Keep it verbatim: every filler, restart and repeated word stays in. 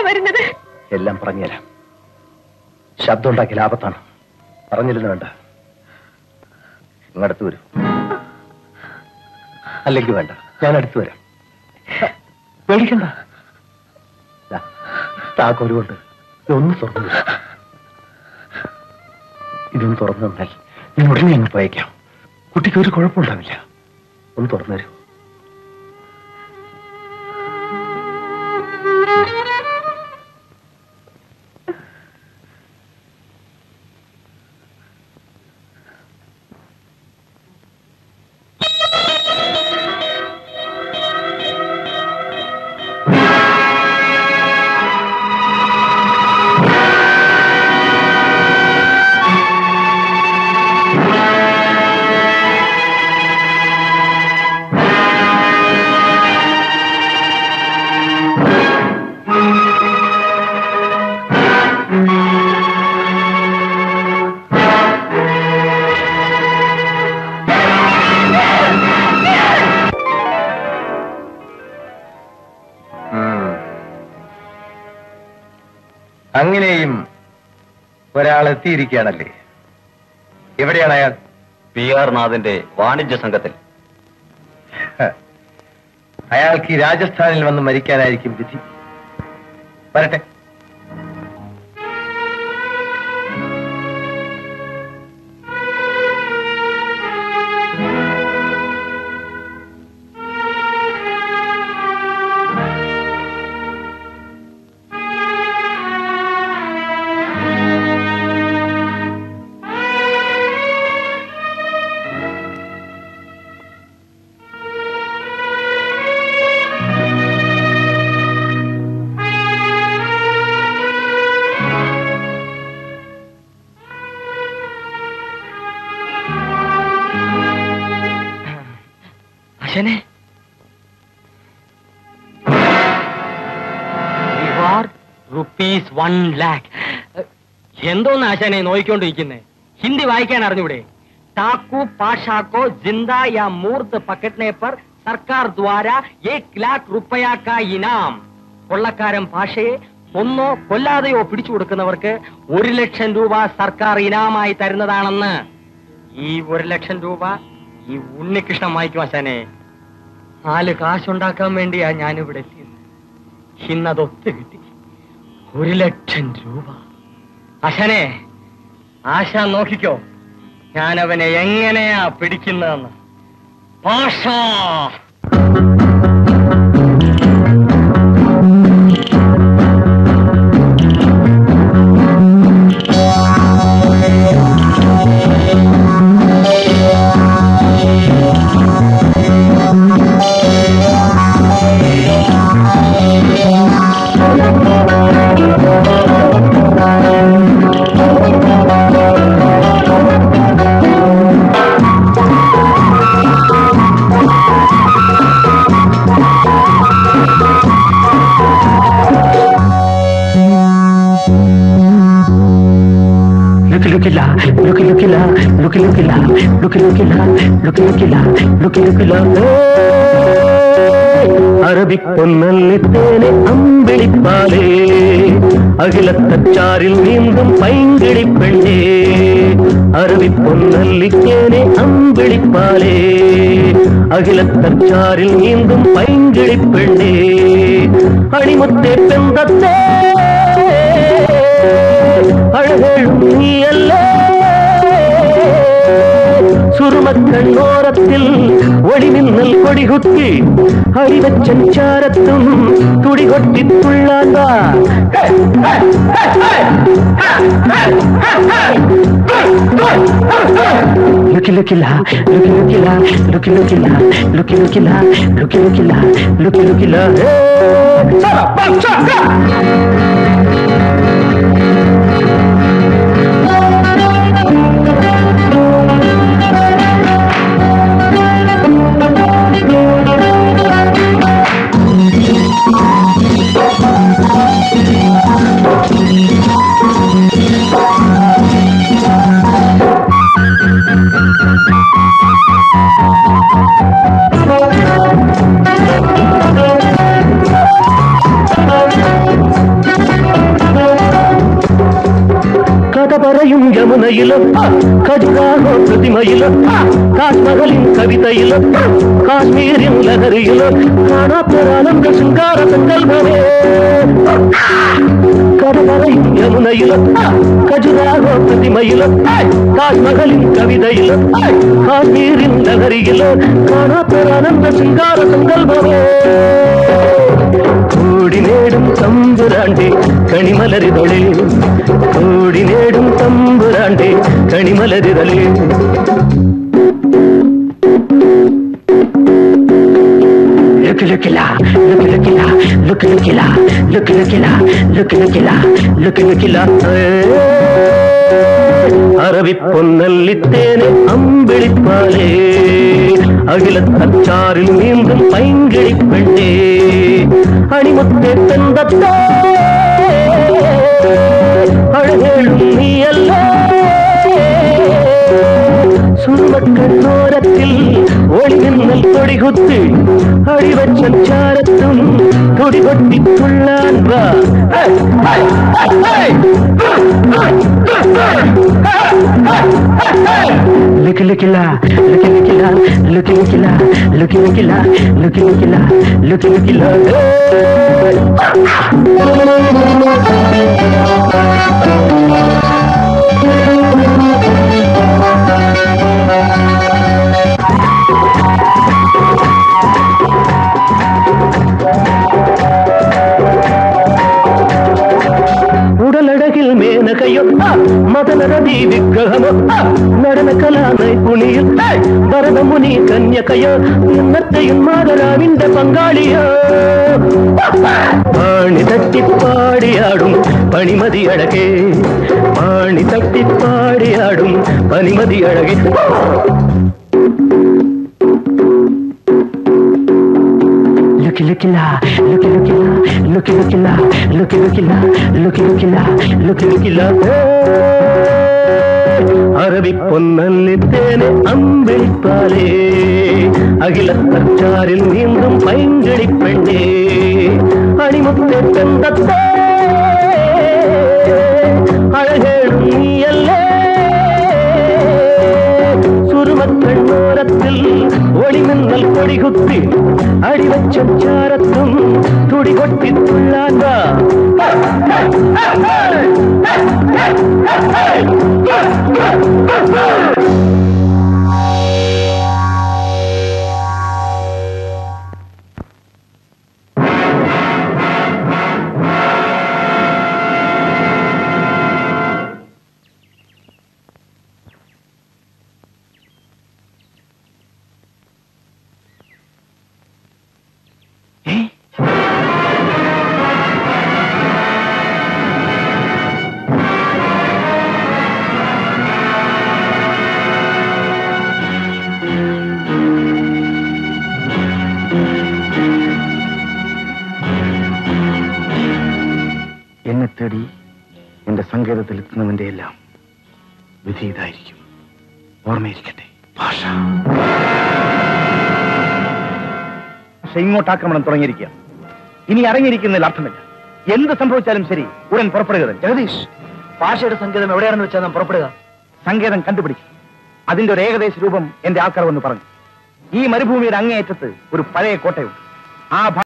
വരുന്നത്? എല്ലാം പറഞ്ഞുതരാം. ശബ്ദം ഉണ്ടാക്കിയ ലാഭത്താണ്. പറഞ്ഞില്ലെന്ന് വേണ്ട. ഇങ്ങടുത്ത് വരും. അല്ലെങ്കിൽ വേണ്ട, ഞാൻ അടുത്ത് വരാം. പേടിക്കണ്ട. താക്കോലുകൊണ്ട് ഇതൊന്ന് തുറന്നു. ഇതൊന്ന് തുറന്നു തന്നാൽ ഞാൻ ഉടനെ അങ്ങ് പോയേക്കാം. കുട്ടിക്ക് ഒരു കുഴപ്പമുണ്ടാവില്ല. ഒന്ന് തുറന്നു തരൂ. അങ്ങനെയും ഒരാൾ എത്തിയിരിക്കുകയാണല്ലേ. എവിടെയാണ് അയാൾ? പി ആർ നാഥിന്റെ വാണിജ്യ സംഘത്തിൽ. അയാൾക്ക് ഈ രാജസ്ഥാനിൽ വന്ന് മരിക്കാനായിരിക്കും വിധി. വരട്ടെ. Rupees one lakh. എന്തോന്ന് ആശാനെ നോയിക്കൊണ്ടിരിക്കുന്നേ? ഹിന്ദി വായിക്കാൻ അറിഞ്ഞൂടെ? ടാക്കു പാഷാക്കോ ജിന്ദാ യാ മൂർത്ത് പക്കട്നെ പർ സർക്കാർ ദ്വാര ഏക് ലാഖ് റുപ്പയ കാ ഇനാം. കൊള്ളക്കാരൻ പാഷയെ ഒന്നോ കൊല്ലാതെയോ പിടിച്ചു കൊടുക്കുന്നവർക്ക് ഒരു ലക്ഷം രൂപ സർക്കാർ ഇനാമായി തരുന്നതാണെന്ന്. ഈ ഒരു ലക്ഷം രൂപ ഈ ഉണ്ണികൃഷ്ണൻ വായിക്കും ആശാനെ. നാല് കാശുണ്ടാക്കാൻ വേണ്ടിയാ ഞാനിവിടെ എത്തിയത്. ഇന്നതൊത്ത് കിട്ടി. ഒരു ലക്ഷം രൂപ. ആശാനെ, ആശാൻ നോക്കിക്കോ ഞാൻ അവനെ എങ്ങനെയാ പിടിക്കുന്നതെന്ന്. പാഷാ അറബിപ്പൊന്നല്ലിത്തേനെ അമ്പിളിപ്പാലേ അഖിലത്തച്ചാറിൽ നീന്തും പൈങ്കിളിപ്പെണ്ണേ. അറബിപ്പൊന്നല്ലിത്തേനെ അമ്പിളിപ്പാലേ അഖിലത്തച്ചാറിൽ നീന്തും പൈങ്കിളിപ്പെണ്ണേ. അണിമുത്തേ പെന്തത്തേ അഴകേഴും നീയല്ലേ. സുറുമക്കണ്ണോരത്തിൽ ഒളിമിന്നൽ കൊടികുത്തി അടിവച്ചൻ ചാരത്തും തുടികൊട്ടി തുള്ളാണ്ട. ലുക്കി ലുക്കില്ല ലുക്കി ലുക്കില്ല ലുക്കി ലുക്കില്ല ലുക്കി ലുക്കില്ല ലുക്കി ലുക്കില്ല ലുക്കി ലുക്കില്ല. கரையும் யமுனையிலும் கஜுராகோ பிரதிமையிலும் தாஜ்மஹலின் கவிதையிலும் காஷ்மீரின் லகரியிலும் காணாப்பெறானந்த சிங்கார சங்கல்பமே கரையும் யமுனையிலும் கஜுராகோ பிரதிமையிலும் தாஜ்மஹலின் கவிதையிலும் காஷ்மீரின் லகரியிலும் காணாப்பெறானந்த சிங்கார சங்கல்பமே கூடி நேடும் தம்புராண்டே கனிமலரிதழே கூடி நேடும் தம்புராண்டே கனிமலரிதழே Look lookila, look lookila, look lookila, look lookila, look lookila, look lookila. அரவி பொன்னல்லித்தேனே அம்பிளிப்பாலே அகிலத்தாரில் மீண்டும் பைங்கிழி பெண்ணே அணிமுத்தே தந்தத்தே அழகேளும் நீ அல்ல சுருமக்கள் தோரத்தில் ஒளி மின்னல் தொடிகுத்து அடிவச் சஞ்சாரத்தும் துடிகொட்டி துள்ளான் வா Look look la, look look la, look look la, look look la, look look la, look look la. உடலழகில் மேனகையோ மதனரதி விக்கிரகமோ நடன கலா நைபுணியில் பரதமுனி கன்யகையோ என்னத்தையும் மாதராவிந்த பங்காளியோ பாணி தட்டி பாடியாடும் பனிமதி அழகே பாணி தட்டி பாடியாடும் பனிமதி அழகே Look look la, look look la, look look la, look look la, look look la, look look la. அரவி பொன்னல்லித்தேனே அம்பிளிப்பாலே அகிலத்தாரில் மீண்டும் பைங்கிழி பெண்ணே அணிமுத்தே தந்தத்தே அழகேளும் நீ அல்ல சுருமக்கள் ஓரத்தில் ஒளி மின்னல் கொடிகுத்தி அடிவச் சஞ்சாரத்தும் துடிகொட்டி துள்ளாண்டா എന്നെ തേടി എന്റെ സങ്കേതത്തിൽ എത്തുന്നവന്റെ എല്ലാം വിധി ഇതായിരിക്കും. ഓർമ്മയിരിക്കട്ടെ. ഭാഷ പക്ഷെ ഇങ്ങോട്ട് ആക്രമണം തുടങ്ങിയിരിക്കുക. ഇനി അടങ്ങിയിരിക്കുന്നതിൽ അർത്ഥമില്ല. എന്ത് സംഭവിച്ചാലും ശരി ഉടൻ പുറപ്പെടുക. ജഗദീഷ്, ഭാഷയുടെ സങ്കേതം എവിടെയാണെന്ന് വെച്ചാൽ നാം പുറപ്പെടുക. സങ്കേതം കണ്ടുപിടിക്കും. അതിന്റെ ഒരു ഏകദേശ രൂപം എന്റെ ആൾക്കാർ വന്ന് പറഞ്ഞു. ഈ മരുഭൂമിയുടെ അങ്ങേയറ്റത്ത് ഒരു പഴയ കോട്ടയുണ്ട്. ആ